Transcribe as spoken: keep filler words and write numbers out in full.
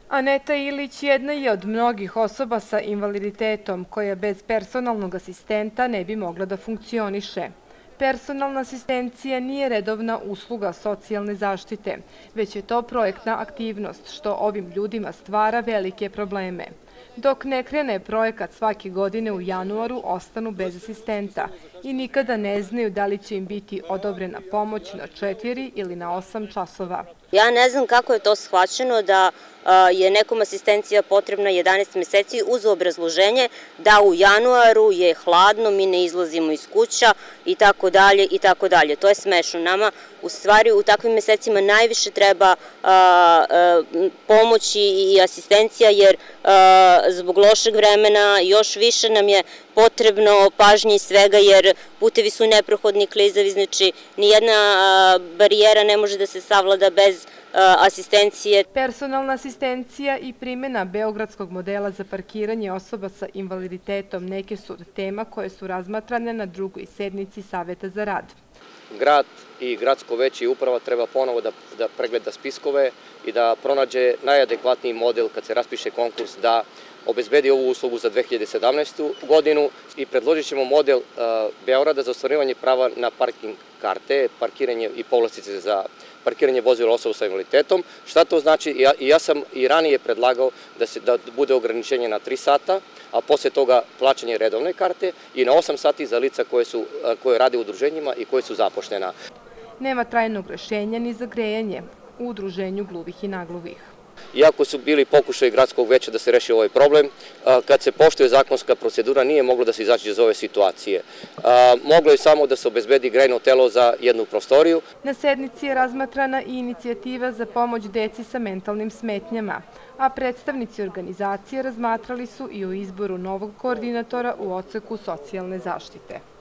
Aneta Ilić jedna je od mnogih osoba sa invaliditetom koja bez personalnog asistenta ne bi mogla da funkcioniše. Personalna asistencija nije redovna usluga socijalne zaštite, već je to projektna aktivnost što ovim ljudima stvara velike probleme. Dok ne krene projekat svake godine u januaru, ostanu bez asistenta i nikada ne znaju da li će im biti odobrena pomoć na četiri ili na osam časova. Ja ne znam kako je to shvaćeno da je nekom asistencija potrebna jedanaest meseci uz obrazloženje da u januaru je hladno, mi ne izlazimo iz kuća i tako dalje i tako dalje. To je smešno. Nama u stvari u takvim mesecima najviše treba pomoći i asistencija jer zbog lošeg vremena još više nam je potrebno pažnje i svega jer putevi su neprohodni, klizavi, znači nijedna barijera ne može da se savlada bez asistencije. Personalna asistencija i primjena beogradskog modela za parkiranje osoba sa invaliditetom neke su od tema koje su razmatrane na drugoj sednici Saveta za rad. Grad i gradsko veće i uprava treba ponovo da, da pregleda spiskove i da pronađe najadekvatniji model kad se raspiše konkurs da obezbedi ovu uslugu za dve hiljade sedamnaestu. godinu i predložit ćemo model uh, Beograda za ostvarivanje prava na parking karte, parkiranje i povlastice za parkiranje vozila osoba sa invaliditetom. Šta to znači? Ja, ja sam i ranije predlagao da, se, da bude ograničenje na tri sata, a posle toga plaćanje redovne karte i na osam sati za lica koje, su, koje rade u udruženjima i koje su zaposlena. Nema trajnog rešenja ni za grejanje u udruženju gluvih i nagluvih. Iako su bili pokušaji gradskog veća da se reši ovaj problem, kad se poštuje zakonska procedura nije moglo da se izađe iz ove situacije. Moglo je samo da se obezbedi grejno telo za jednu prostoriju. Na sednici je razmatrana i inicijativa za pomoć deci sa mentalnim smetnjama, a predstavnici organizacije razmatrali su i o izboru novog koordinatora u odseku socijalne zaštite.